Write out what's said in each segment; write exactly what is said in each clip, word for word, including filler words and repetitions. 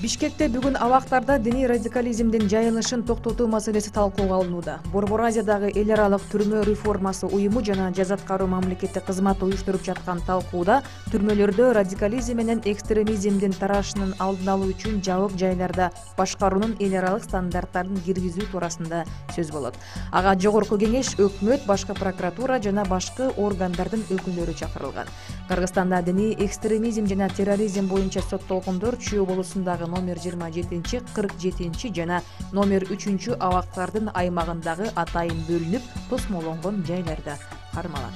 Бишкекте бүгүн абактарда диний радикализмдин жайылышын токтотуу маселеси талкууга алынууда. Борбор Азиядагы эл аралык түрмө реформасы уюму жана жазаткаруу мамлекеттик кызмат уюштуруп жаткан талкууда түрмөлөрдө радикализм менен экстремизмдин тарашынын алдын алуу үчүн жабык жайларда башкаруунун эл аралык стандарттарын киргизүү туурасында сөз болот. Ага жогорку кеңеш, өкмөт, башкы прокуратура жана башкы органдардын өкүлдөрү чакырылган. Кыргызстанда диний экстремизм жана терроризм боюнча соттолгондор Чүй облусундагы номер жыйырма жетинчи, кырк жетинчи жана номер үчүнчү абактардын аймагындагы атайын бөлүнүп, тосмолонгон жайларда кармалат.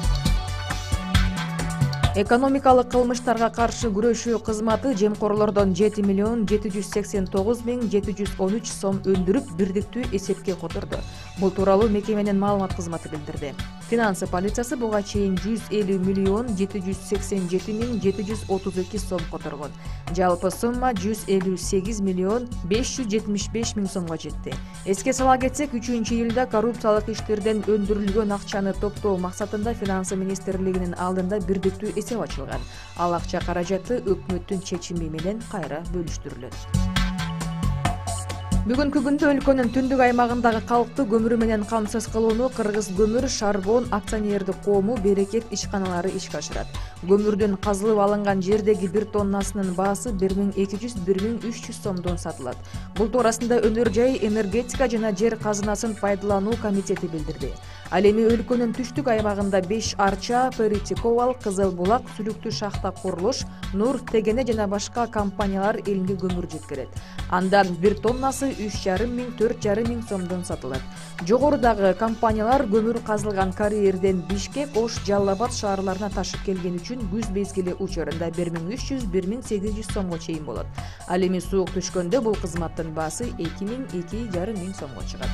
Экономикалык кылмыштарга каршы күрөшүү кызматы жемкорлордон жети миллион жети жүз сексен тогуз миң жети жүз он үч сом өндүрүп, бирдиктүү эсепке которду. Бул тууралуу мекеменин маалымат кызматы билдирди. Финансы полициясы буга чейин жүз элүү миллион жети жүз сексен жети миң жети жүз отуз эки сом которгон. Жалпы сумма жүз элүү сегиз миллион беш жүз жетимиш беш миң сомго жетти. Эске сала кетсек, үчүнчү июлда коррупциялык иштерден өндүрүлгөн акчаны топтоо максатында Финансы министрлигинин алдында бирдиктүү эсеп ачылган. Ал акча каражаты өкмөттүн чечими менен кайра бөлүштүрүлөт. Бүгүнкү күндө өлкөнүн түндүк аймагындагы калкты көмүрү менен камсыз кылууну Кыргыз көмүр Шарбон акционердик коому Берекет ишканалары ишке ашырат. Көмүрдүн казылып алынган жердеги бир тоннасынын баасы бир миң эки жүз — бир миң үч жүз сомдон сатылат. Бул туурасында Өнөр жай энергетика жана жер казынасын пайдалануу комитети билдирди. Ал эми өлкөнүн түштүк аймагында беш Арча, Перитиковал, Кызыл булак, Сүлүктүү шахта курулуш, Нур, Тегене жана башка компаниялар элге көмүр жеткирет. Андан бир тоннасы үч жарым миң — төрт жарым миң сомдон сатылат. Жогорудагы компаниялар көмүр казылган карьерден Бишкек, Ош, Жалал Абад шаарларына ташып келген үчүн күз мезгили учурунда бир миң үч жүз — бир миң сегиз жүз сомго чейин болот. Ал эми суук түшкөндө бул кызматтын баасы эки миң — эки жарым миң сомго чыгат.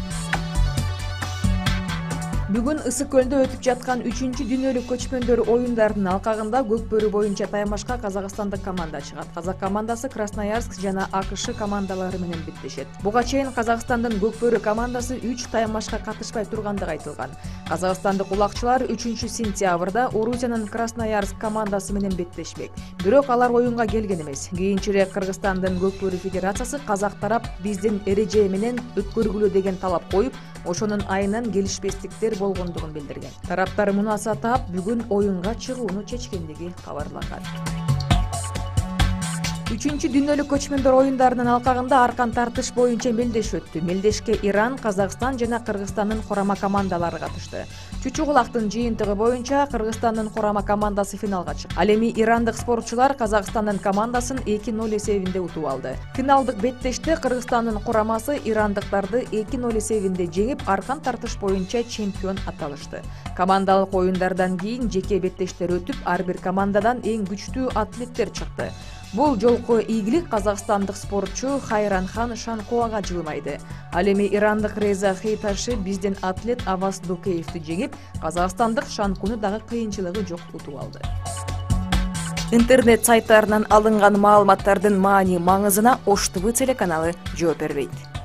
Бүгүн Ысык көлдө өтүп жаткан үчүнчү дүйнөлүк көчмөндөр оюндарынын алкагында көкбөрү боюнча таймашка казакстандык команда чыгат. Казак командасы Красноярск жана АКШ командалары менен беттешет. Буга чейин Казакстандын көкбөрү командасы үч таймашка катышпай тургандыгы айтылган. Казакстандык улакчылар үчүнчү сентябрда Орусиянын Красноярск командасы менен беттешмек. Бирок алар оюнга келген эмес. Кийинчерээк Кыргызстандын көкбөрү федерациясы казак тарап биздин эреже менен өткөргүлө деген талап коюп, ошонун айынан келишпестиктер болгондугун билдирген. Тараптар мунаса таап бүгүн оюнга чыгууну чечкендиги кабарланган. Үчүнчү дүйнөлүк көчмөндөр оюндарынын алкагында аркан тартыш боюнча мелдеш өттү. Мелдешке Иран, Казакстан жана Кыргызстандын курама командалары катышты. Чучугулактын жыйынтыгы боюнча Кыргызстандын курама командасы финалга чыкты. Ал эми ирандык спортчулар Казакстандын командасын эки ноль эсебинде утуп алды. Финалдык беттеште Кыргызстандын курамасы ирандыктарды эки ноль эсебинде жеңип, аркан тартыш боюнча чемпион аталышты. Командалык оюндардан кийин жеке беттештер өтүп, ар бир командадан эң күчтүү атлеттер чыкты. Бул жолку ийгилик казакстандык спортчу Хайранхан Шанкоага жылымайды. Ал эми ирандык Реза Хейташи биздин атлет Аваз Дукеевди жеңип, казакстандык Шанкуну дагы кыйынчылыгы жок утуп алды. Интернет сайттарынан алынган маалыматтардын маани маңызына Ош ТВ телеканалы жооп бербейт.